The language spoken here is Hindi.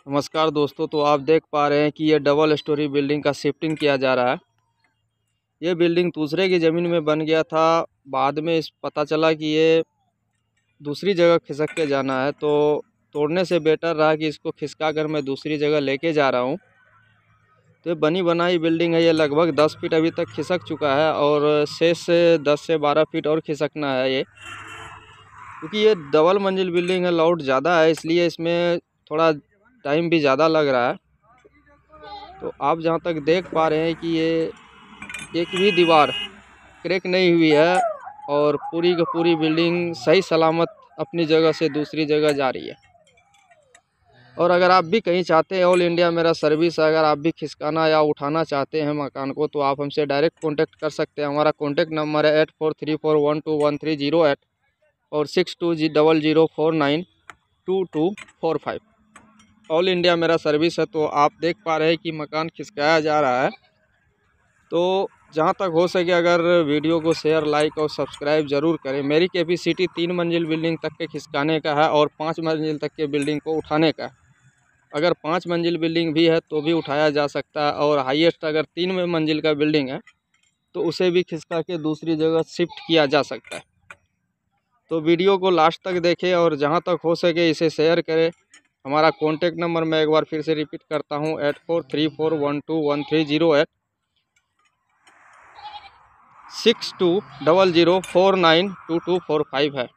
नमस्कार दोस्तों। तो आप देख पा रहे हैं कि ये डबल स्टोरी बिल्डिंग का शिफ्टिंग किया जा रहा है। ये बिल्डिंग दूसरे की ज़मीन में बन गया था। बाद में इस पता चला कि ये दूसरी जगह खिसक के जाना है, तो तोड़ने से बेटर रहा कि इसको खिसका कर मैं दूसरी जगह लेके जा रहा हूँ। तो ये बनी बनाई बिल्डिंग है। ये लगभग 10 फीट अभी तक खिसक चुका है और शेष से 10 से 12 फीट और खिसकना है ये, क्योंकि ये डबल मंजिल बिल्डिंग है। लाउड ज़्यादा है, इसलिए इसमें थोड़ा टाइम भी ज़्यादा लग रहा है। तो आप जहाँ तक देख पा रहे हैं कि ये एक भी दीवार क्रैक नहीं हुई है और पूरी की पूरी बिल्डिंग सही सलामत अपनी जगह से दूसरी जगह जा रही है। और अगर आप भी कहीं चाहते हैं, ऑल इंडिया मेरा सर्विस है, अगर आप भी खिसकाना या उठाना चाहते हैं मकान को, तो आप हमसे डायरेक्ट कॉन्टैक्ट कर सकते हैं। हमारा कॉन्टैक्ट नंबर है 8434121308 और 6200492245। ऑल इंडिया मेरा सर्विस है। तो आप देख पा रहे हैं कि मकान खिसकाया जा रहा है। तो जहाँ तक हो सके अगर वीडियो को शेयर, लाइक और सब्सक्राइब ज़रूर करें। मेरी कैपेसिटी 3 मंजिल बिल्डिंग तक के खिसकाने का है और 5 मंजिल तक के बिल्डिंग को उठाने का है। अगर 5 मंजिल बिल्डिंग भी है तो भी उठाया जा सकता है, और हाईएस्ट अगर 3 मंजिल का बिल्डिंग है तो उसे भी खिसका के दूसरी जगह शिफ्ट किया जा सकता है। तो वीडियो को लास्ट तक देखें और जहाँ तक हो सके इसे शेयर करें। हमारा कॉन्टैक्ट नंबर मैं एक बार फिर से रिपीट करता हूँ, 8434121308 6200492245 है।